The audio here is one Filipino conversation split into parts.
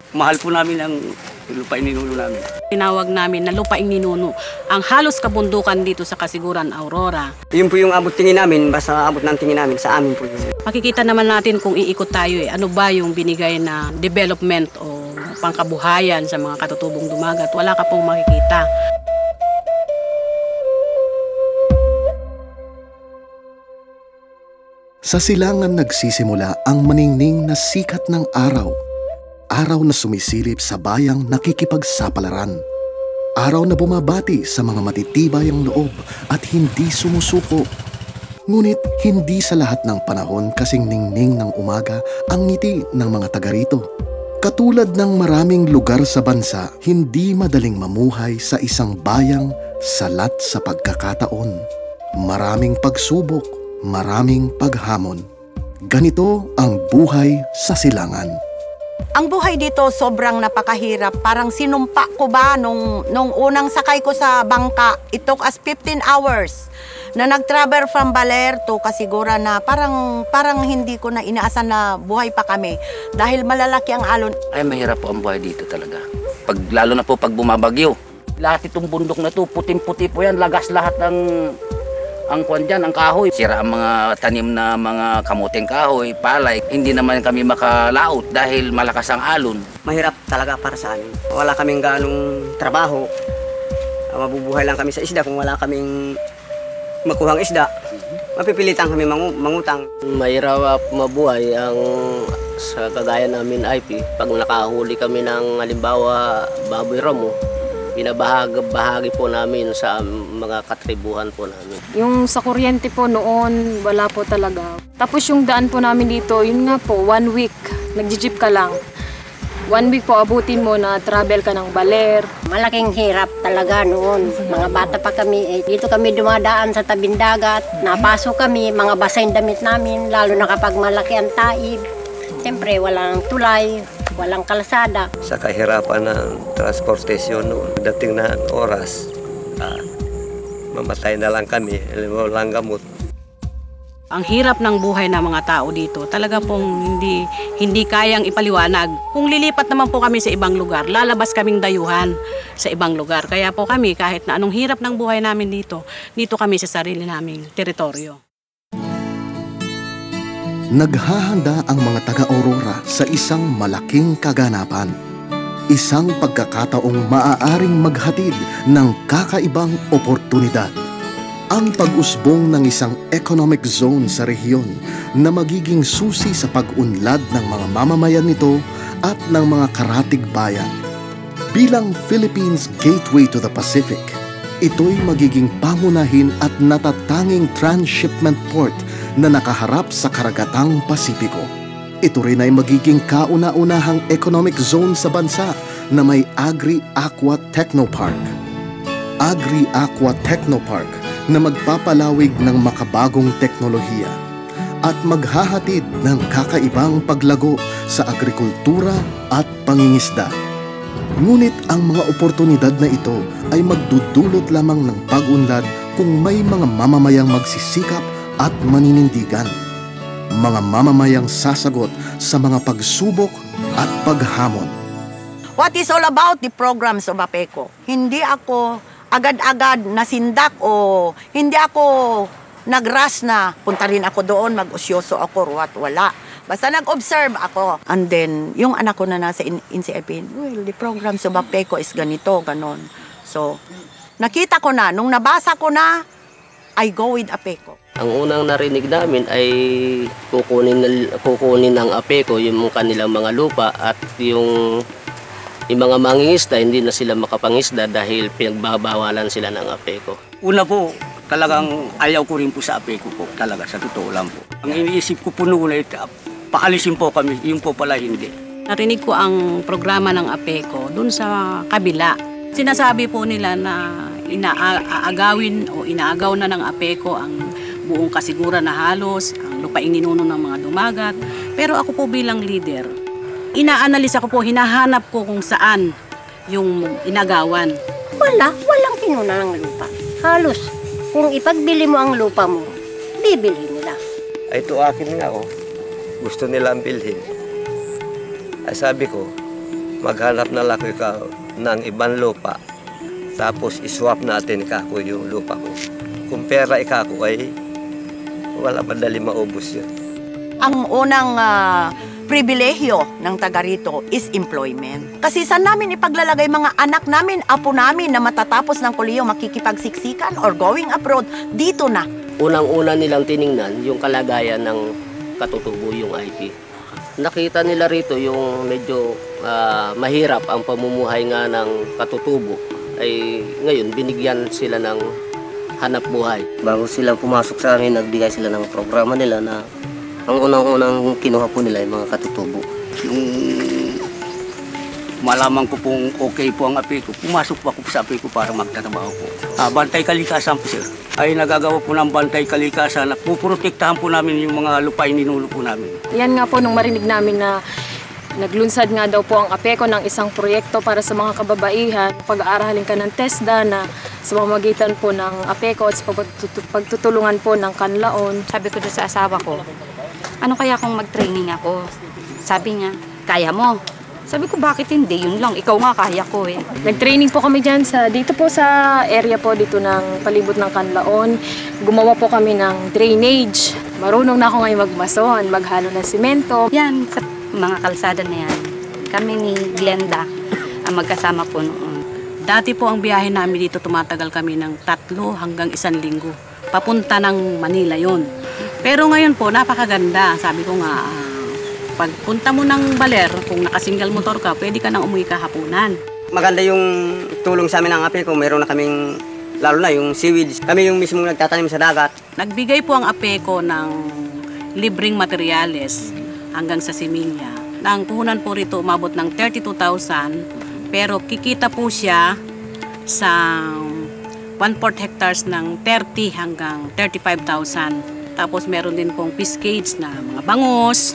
Mahal po namin ang lupaing ninuno namin. Tinawag namin na lupaing ninuno ang halos kabundukan dito sa Kasiguran, Aurora. Yun po yung abot tingin namin, basta abot ng tingin namin sa amin po yun. Makikita naman natin kung iikot tayo ano ba yung binigay na development o pangkabuhayan sa mga katutubong dumagat. Wala ka pong makikita. Sa silangan nagsisimula ang maningning na sikat ng araw. Araw na sumisilip sa bayang nakikipagsapalaran. Araw na bumabati sa mga matitibay ang loob at hindi sumusuko. Ngunit hindi sa lahat ng panahon kasing ningning ng umaga ang ngiti ng mga taga rito. Katulad ng maraming lugar sa bansa, hindi madaling mamuhay sa isang bayang salat sa pagkakataon. Maraming pagsubok, maraming paghamon. Ganito ang buhay sa silangan. Ang buhay dito sobrang napakahirap. Parang sinumpa ko ba nung unang sakay ko sa bangka, it took us 15 hours na nag-travel from Baler to Kasiguran na parang hindi ko na inaasahan na buhay pa kami dahil malalaki ang alon. Ay, mahirap po ang buhay dito talaga. Lalo na po pag bumabagyo. Lahat itong bundok na to, puting-puti po yan, lagas lahat ang kwan dyan, ang kahoy. Sira ang mga tanim na mga kamuting kahoy, palay. Hindi naman kami makalaot dahil malakas ang alon. Mahirap talaga para sa amin. Wala kaming ganong trabaho. Mabubuhay lang kami sa isda kung wala kaming makuhang isda. Mapipilitan kami mangutang. Mahirap mabuhay ang sa kagaya namin IP. Pag nakahuli kami ng halimbawa baboy ramo, binabahagi po namin sa mga katribuhan po namin. Yung sa kuryente po noon, wala po talaga. Tapos yung daan po namin dito, yun nga po, 1 week, nag-jeep ka lang. 1 week po abutin mo na travel ka ng Baler. Malaking hirap talaga noon. Mga bata pa kami, dito kami dumadaan sa tabing dagat. Napasok kami, mga basa yung damit namin, lalo na kapag malaki ang taib. Siyempre, walang tulay, walang kalsada. Sa kahirapan ng transportasyon noon, dating na oras, mamatay na lang kami, walang gamot. Ang hirap ng buhay ng mga tao dito, talaga pong hindi kayang ipaliwanag. Kung lilipat naman po kami sa ibang lugar, lalabas kaming dayuhan sa ibang lugar. Kaya po kami, kahit na anong hirap ng buhay namin dito kami sa sarili naming teritoryo. Naghahanda ang mga taga-Aurora sa isang malaking kaganapan. Isang pagkakataong maaaring maghatid ng kakaibang oportunidad. Ang pag-usbong ng isang economic zone sa rehiyon na magiging susi sa pag-unlad ng mga mamamayan nito at ng mga karatig bayan. Bilang Philippines Gateway to the Pacific, ito'y magiging pangunahin at natatanging transshipment port na nakaharap sa karagatang Pasipiko. Ito rin ay magiging kauna-unahang economic zone sa bansa na may Agri-Aqua Technopark. Agri-Aqua Technopark na magpapalawig ng makabagong teknolohiya at maghahatid ng kakaibang paglago sa agrikultura at pangingisda. Ngunit ang mga oportunidad na ito ay magdudulot lamang ng pag-unlad kung may mga mamamayang magsisikap at maninindigan. Mga mamamayang sasagot sa mga pagsubok at paghamon. What is all about the programs of APECO? Hindi ako agad-agad nasindak o hindi ako nag-rush na punta rin ako doon, mag-usyoso ako, wala. Basta nag-observe ako. And then, yung anak ko na nasa NCIP, well, the programs of APECO is ganito, ganon. So, nakita ko na, nung nabasa ko na, I go with APECO. Ang unang narinig namin ay kukunin ng APECO yung kanilang mga lupa at yung mga mangingisda, hindi na sila makapangisda dahil pinagbabawalan sila ng APECO. Una po, talagang ayaw ko rin po sa APECO po, talaga, sa totoo lang po. Ang iniisip ko po noon ay paalisin po kami, yun po pala hindi. Narinig ko ang programa ng APECO dun sa kabila. Sinasabi po nila na inaagawin o inaagaw na ng APECO ang buong Kasiguran na halos, ang lupaing ninuno ng mga dumagat. Pero ako po bilang leader, inaanalisa ko po, hinahanap ko kung saan yung inagawan. Walang pinuna ng lupa. Halos, kung ipagbili mo ang lupa mo, bibili nila. Ay, ito akin nga, oh. Gusto nilang bilhin. Ay, sabi ko, maghanap na lang ikaw ng ibang lupa, tapos iswap natin kako yung lupa ko. Kung pera ikako ay wala madali maubos yun. Ang unang pribilehyo ng taga rito is employment. Kasi saan namin ipaglalagay mga anak namin, apo namin na matatapos ng kolehiyo makikipagsiksikan or going abroad, dito na. Unang-una nilang tiningnan yung kalagayan ng katutubo yung IP. Nakita nila rito yung medyo mahirap ang pamumuhay nga ng katutubo. Ay ngayon binigyan sila ng hanap buhay. Bago sila pumasok sa amin, nagbigay sila ng programa nila na ang unang-unang kinuha po nila yung mga katutubo. Nung malaman ko pong okay po ang api ko, pumasok po ako sa api ko para magtatrabaho po. Bantay kalikasan po, sir. Ay nagagawa po ng bantay kalikasan na puprotektahan po namin yung mga lupain ninulo po namin. Yan nga po nung marinig namin na naglunsad nga daw po ang APECO ng isang proyekto para sa mga kababaihan. Pag-aaralin ka ng TESDA na sa pamamagitan po ng APECO at sa pagtutulungan po ng Kanlaon. Sabi ko doon sa asawa ko, ano kaya kung mag-training ako? Sabi niya, kaya mo. Sabi ko, bakit hindi? Yun lang, ikaw nga kaya ko eh. Nag-training po kami dyan dito po sa area po dito ng palibot ng Kanlaon. Gumawa po kami ng drainage. Marunong na ako ngayon magmason, maghalo ng simento. Yan, sa mga kalsada na yan. Kami ni Glenda ang magkasama po noon. Dati po ang biyahe namin dito, tumatagal kami ng 3 hanggang 1 linggo. Papunta ng Manila yon. Pero ngayon po, napakaganda. Sabi ko nga, pagpunta mo ng Baler, kung nakasingle motor ka, pwede ka nang umuwi kahaponan. Maganda yung tulong sa amin ng APECO. Meron na kaming, lalo na yung seaweeds. Kami yung mismo nagtatanim sa dagat. Nagbigay po ang APECO ng libreng materyales hanggang sa Similia. Ang puhunan po rito umabot ng 32,000, pero kikita po siya sa 1/4 hectares ng 30 hanggang 35,000. Tapos meron din pong fish cage na mga bangus.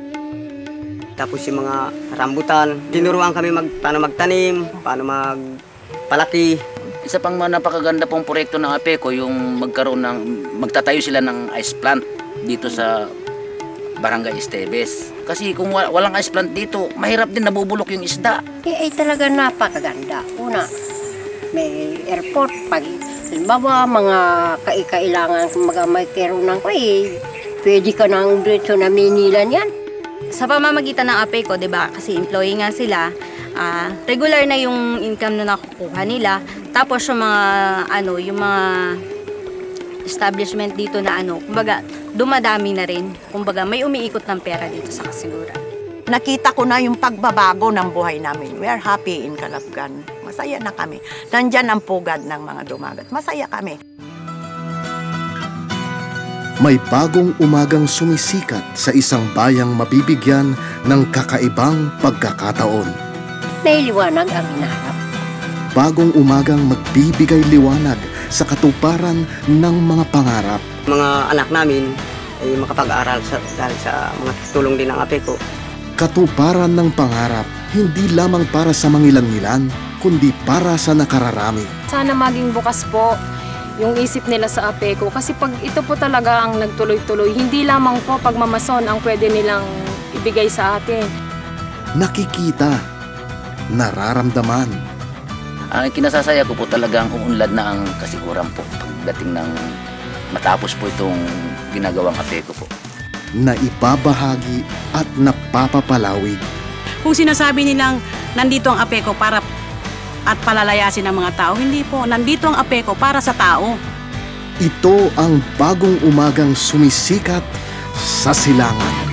Tapos yung mga rambutan. Tinuruan kami paano magtanim, paano magpalaki. Isa pang napakaganda pong proyekto ng APECO, yung magtatayo sila ng ice plant dito sa Barangay Esteves. Kasi kung walang ice plant dito, mahirap din nabubulok yung isda. Ay talaga napakaganda. Una, may airport. Pag halimbawa, mga kailangan may kerunan ko pwede ka nang dito na Minilan yan. Sa pamamagitan ng APECO, di ba? Kasi employee nga sila, regular na yung income na nakukuha nila. Tapos yung mga establishment dito na kumbaga, dumadami na rin. Kumbaga, may umiikot ng pera dito sa kasiguran. Nakita ko na yung pagbabago ng buhay namin. We are happy in Calabgan. Masaya na kami. Nandyan ang pugad ng mga dumagat. Masaya kami. May bagong umagang sumisikat sa isang bayang mabibigyan ng kakaibang pagkakataon. Nailiwanag ang hinaharap. Bagong umagang magbibigay liwanag sa katuparan ng mga pangarap. Mga anak namin ay makapag-aral dahil sa mga tulong din ng APECO. Katuparan ng pangarap, hindi lamang para sa mangilan-ngilan, kundi para sa nakararami. Sana maging bukas po yung isip nila sa APECO. Kasi pag ito po talaga ang nagtuloy-tuloy, hindi lamang po pagmamason ang pwede nilang ibigay sa atin. Nakikita, nararamdaman. Ang kinasasaya ko po talaga ang uunlad na ang kasiguran po pagdating ng matapos po itong ginagawang APECO po. Na ibabahagi at napapapalawig. Kung sinasabi nilang nandito ang APECO para at palalayasin ng mga tao, hindi po. Nandito ang APECO para sa tao. Ito ang bagong umagang sumisikat sa silangan.